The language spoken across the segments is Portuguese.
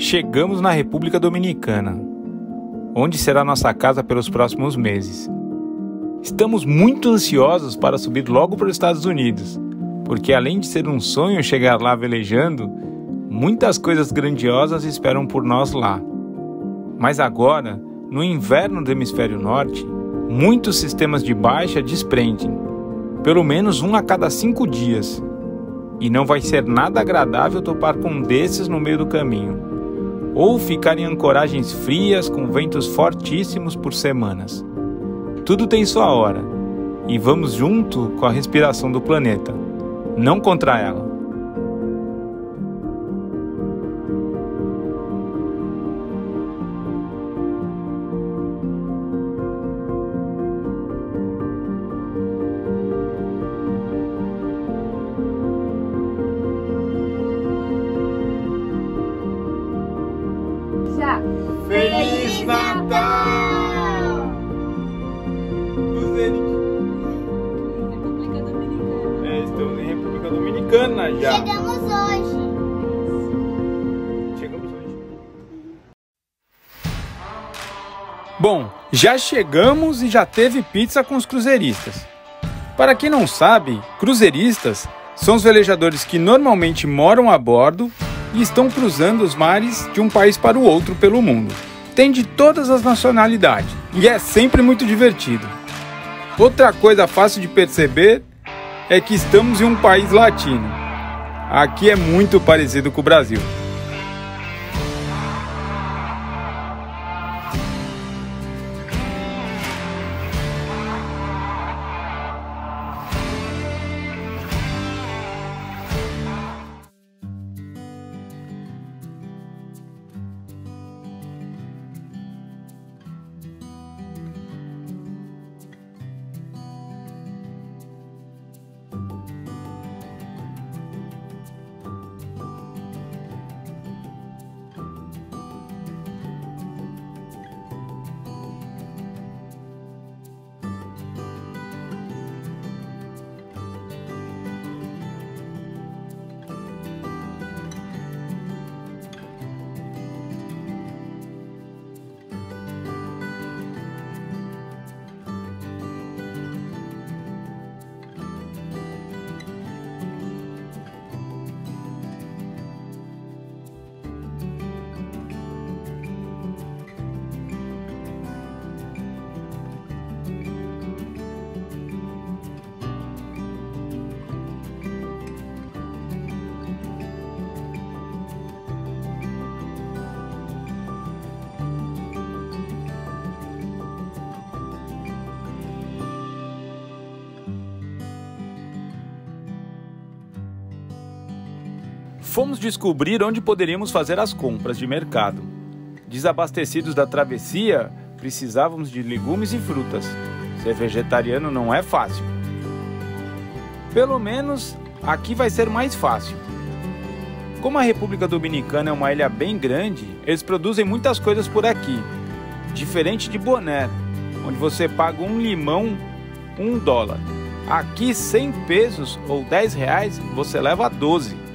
chegamos na República Dominicana, onde será nossa casa pelos próximos meses. Estamos muito ansiosos para subir logo para os Estados Unidos, porque além de ser um sonho chegar lá velejando, muitas coisas grandiosas esperam por nós lá. Mas agora, no inverno do hemisfério norte, muitos sistemas de baixa desprendem, pelo menos um a cada 5 dias. E não vai ser nada agradável topar com um desses no meio do caminho, ou ficar em ancoragens frias com ventos fortíssimos por semanas. Tudo tem sua hora, e vamos junto com a respiração do planeta, não contra ela. Feliz Natal! República Dominicana. Estamos em República Dominicana já. Chegamos hoje. Bom, já chegamos e já teve pizza com os cruzeiristas. Para quem não sabe, cruzeiristas são os velejadores que normalmente moram a bordo e estão cruzando os mares de um país para o outro pelo mundo. Tem de todas as nacionalidades e é sempre muito divertido. Outra coisa fácil de perceber é que estamos em um país latino. Aqui é muito parecido com o Brasil. Fomos descobrir onde poderíamos fazer as compras de mercado. Desabastecidos da travessia, precisávamos de legumes e frutas. Ser vegetariano não é fácil. Pelo menos aqui vai ser mais fácil. Como a República Dominicana é uma ilha bem grande, eles produzem muitas coisas por aqui. Diferente de Bonaire, onde você paga um limão $1. Aqui 100 pesos ou 10 reais você leva 12.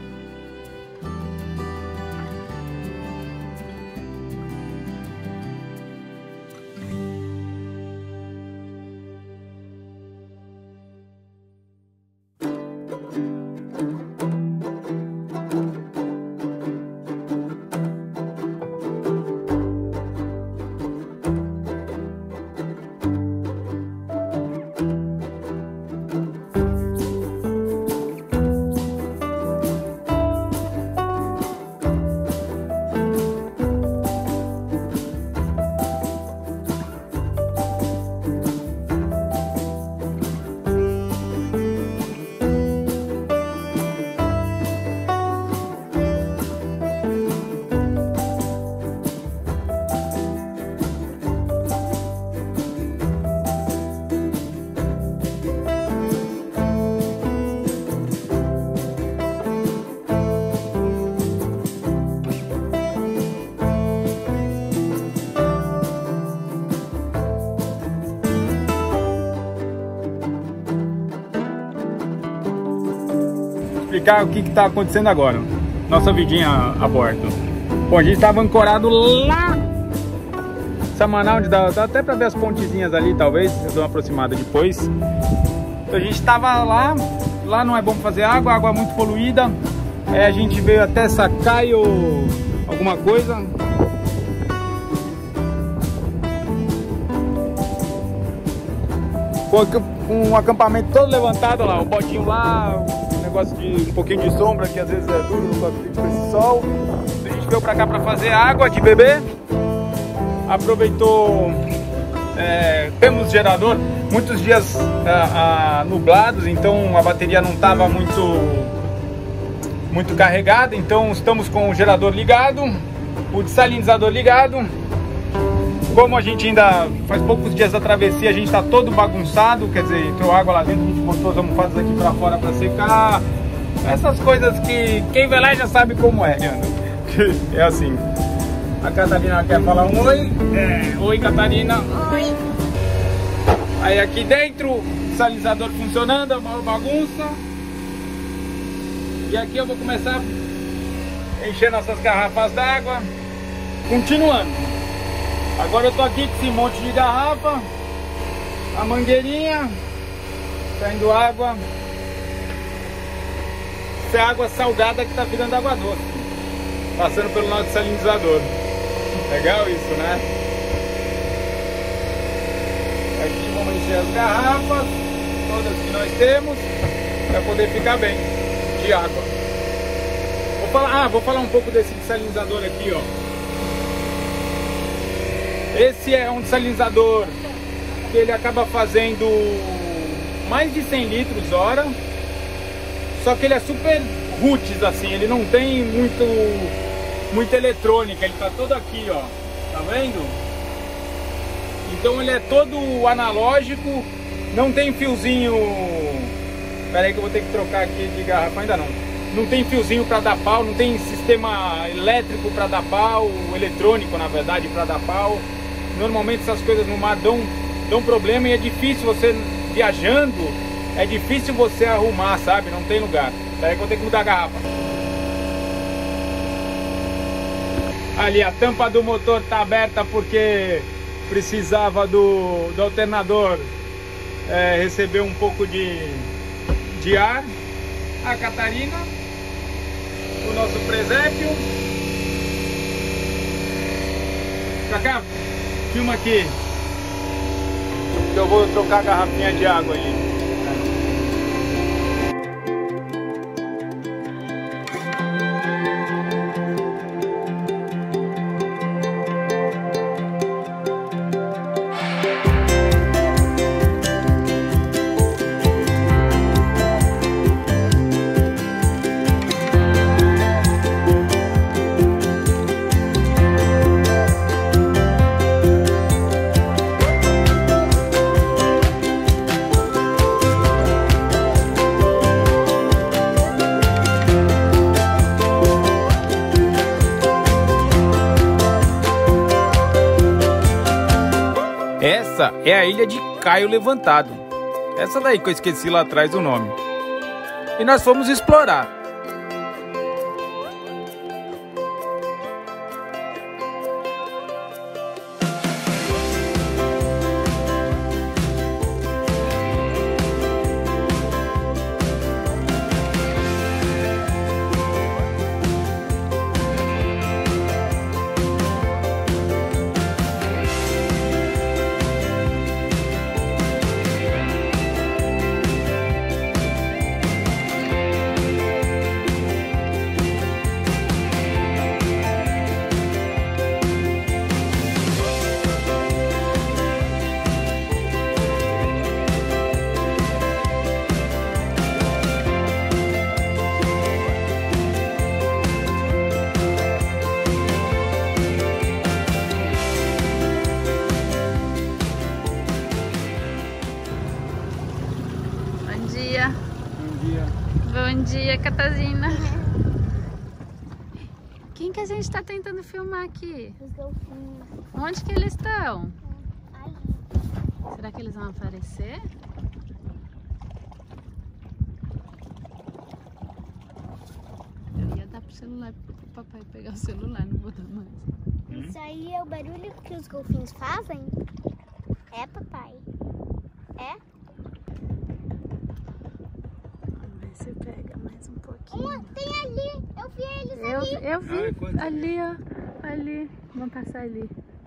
Explicar o que está acontecendo agora. Nossa vidinha a bordo. Bom, a gente estava ancorado lá Samaná, onde dá até para ver as pontezinhas ali, talvez. Eu dou uma aproximada depois. Então a gente estava lá não é bom fazer água, a água é muito poluída. A gente veio até Sakai ou alguma coisa. Com um acampamento todo levantado lá, o bodinho lá, um negócio de um pouquinho de sombra, que às vezes é duro com esse sol. A gente veio pra cá pra fazer água de beber. Aproveitou, temos gerador, muitos dias nublados, então a bateria não estava muito carregada, então estamos com o gerador ligado, o desalinizador ligado. Como a gente ainda faz poucos dias da travessia, a gente está todo bagunçado, quer dizer, entrou água lá dentro, a gente botou as almofadas aqui para fora para secar, essas coisas que quem vai lá já sabe como é, Leandro. É assim. A Catarina quer falar um oi. Oi, Catarina. Oi. Aí aqui dentro, o desalinizador funcionando, a maior bagunça. E aqui eu vou começar a encher nossas garrafas d'água. Continuando. Agora eu tô aqui com esse monte de garrafa. A mangueirinha. Saindo água. Essa é água salgada que tá virando água doce. Passando pelo nosso desalinizador. Legal isso, né? Aqui vamos encher as garrafas, todas que nós temos, para poder ficar bem de água. Vou falar um pouco desse desalinizador aqui, ó. Esse é um desalinizador que ele acaba fazendo mais de 100 litros hora, só que ele é super roots, assim, ele não tem muita eletrônica, ele tá todo aqui, ó, tá vendo? Então ele é todo analógico, não tem fiozinho. Pera aí que eu vou ter que trocar aqui de garrafa, ainda não tem fiozinho para dar pau, não tem sistema elétrico para dar pau, eletrônico na verdade para dar pau. Normalmente essas coisas no mar dão problema e é difícil você, viajando, é difícil você arrumar, sabe? Não tem lugar. Pera aí que eu vou ter que mudar a garrafa. Ali a tampa do motor tá aberta porque precisava do alternador receber um pouco de ar. A Catarina, o nosso presépio. Cacá, filma aqui que eu vou trocar a garrafinha de água aí. Essa é a ilha de Caio Levantado. Essa daí que eu esqueci lá atrás o nome. E nós fomos explorar. Bom dia, Catarina. Quem que a gente tá tentando filmar aqui? Os golfinhos. Onde que eles estão? Ali. Será que eles vão aparecer? Eu ia dar pro celular papai pegar o celular, não vou dar mais. Isso aí é o barulho que os golfinhos fazem? É, papai? É? Vamos ver se pega mais um pouquinho. Tem ali! Eu vi eles ali! Eu vi ali, ó. Ali. Vamos passar ali.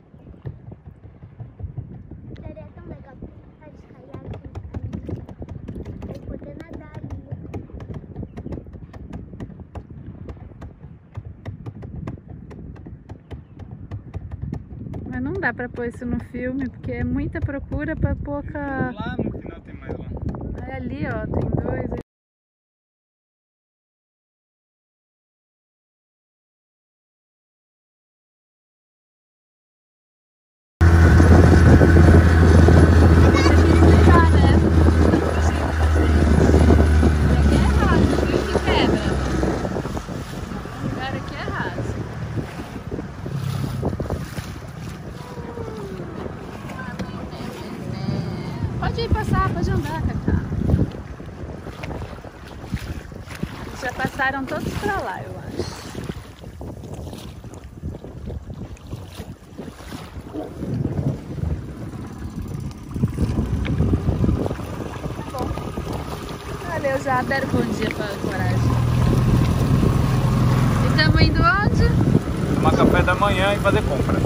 Seria tão legal estar de caiaque e poder nadar ali. Mas não dá pra pôr isso no filme, porque é muita procura pra pouca... Lá no final tem mais lá. Aí ali, ó, tem dois. Pode passar, pode andar, Cacá. Já passaram todos pra lá, eu acho. Bom, valeu já, deram bom dia pra Coragem. Estamos indo onde? Tomar café da manhã e fazer compra.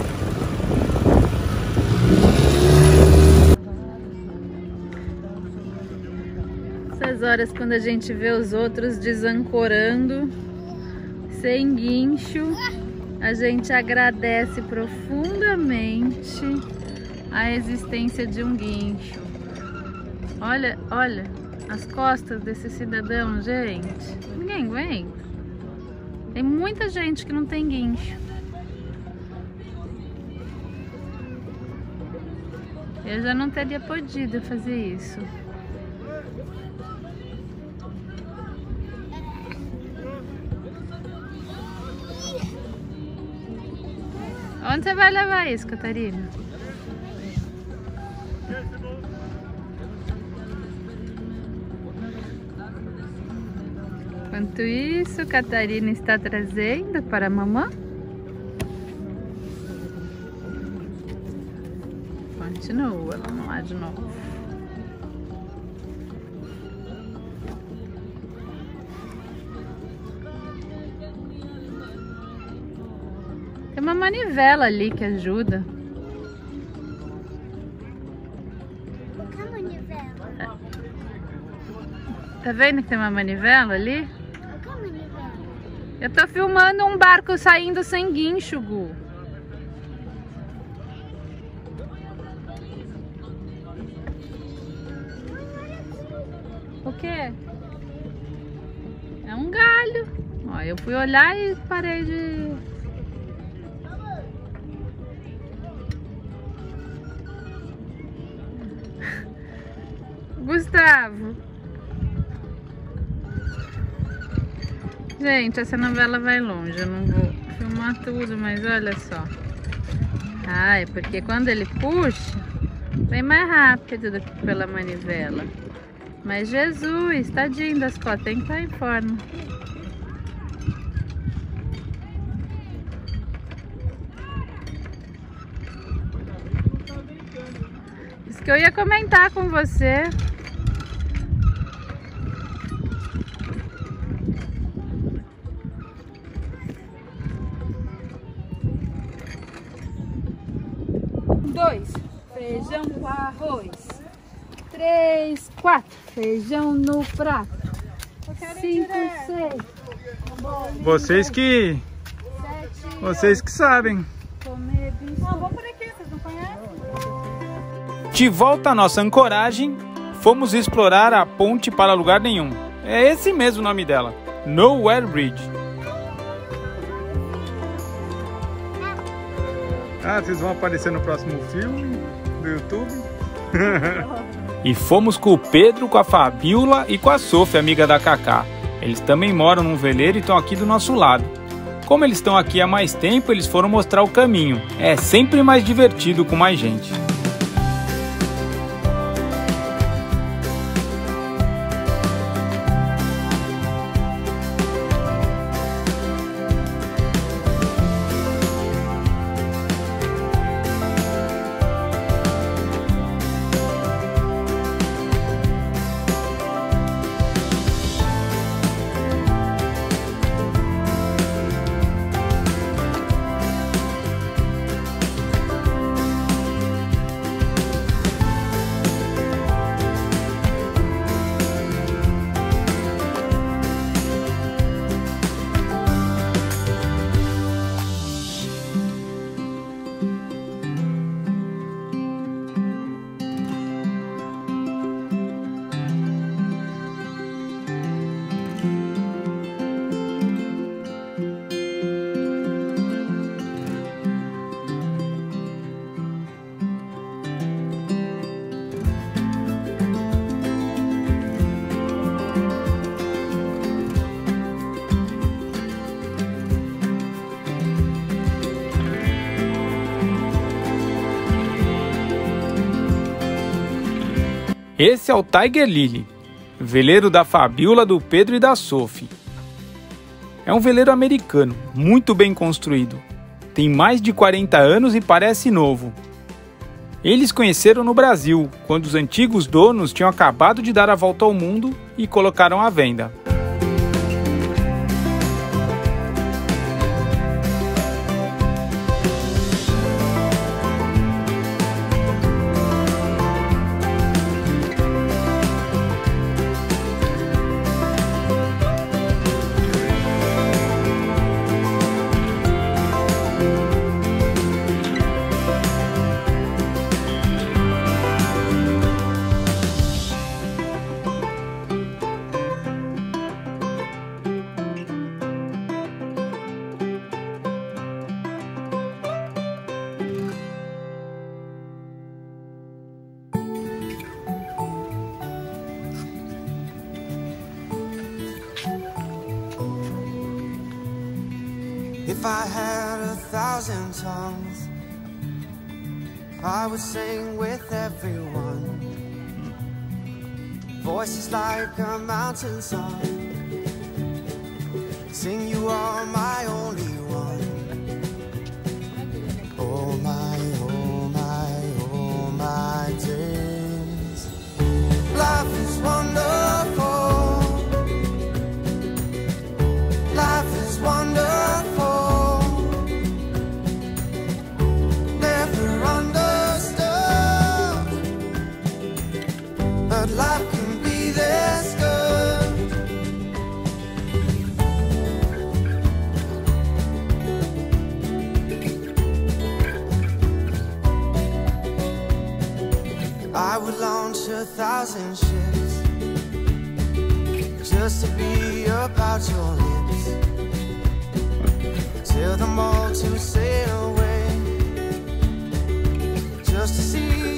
Essas horas quando a gente vê os outros desancorando, sem guincho, a gente agradece profundamente a existência de um guincho. Olha, olha as costas desse cidadão, gente. Ninguém aguenta. Tem muita gente que não tem guincho. Eu já não teria podido fazer isso. Onde você vai levar isso, Catarina? Enquanto isso, Catarina está trazendo para a mamãe. Continua, vamos lá de novo. Tem uma manivela ali que ajuda. O que é manivela? Tá vendo que tem uma manivela ali? O que é manivela? Eu tô filmando um barco saindo sem guincho, Gu. O quê? É um galho. Ó, eu fui olhar e parei de... Gustavo. Gente, essa novela vai longe. Eu não vou filmar tudo, mas olha só. Ah, é porque quando ele puxa, vem mais rápido do que pela manivela. Mas Jesus, tadinho das costas, tem que estar em forma. Isso que eu ia comentar com você. Dois, feijão com arroz. 3, 4, feijão no prato. 5, 6. Vocês que sabem. Comer bicho. Não, vamos por aqui, vocês não conhecem? De volta à nossa ancoragem, fomos explorar a ponte para lugar nenhum. É esse mesmo o nome dela, Nowhere Bridge. Ah, vocês vão aparecer no próximo filme do YouTube. E fomos com o Pedro, com a Fabiola e com a Sofia, amiga da Cacá. Eles também moram num veleiro e estão aqui do nosso lado. Como eles estão aqui há mais tempo, eles foram mostrar o caminho. É sempre mais divertido com mais gente. Esse é o Tiger Lily, veleiro da Fabiola, do Pedro e da Sophie. É um veleiro americano, muito bem construído. Tem mais de 40 anos e parece novo. Eles conheceram no Brasil, quando os antigos donos tinham acabado de dar a volta ao mundo e colocaram à venda. If I had 1,000 tongues, I would sing with everyone. Voices like a mountain song, sing you are my only one. Oh my, oh my, oh my days. Life is wonderful. Life is wonderful. Life can be this good. I would launch 1,000 ships just to be about your lips, tell them all to sail away, just to see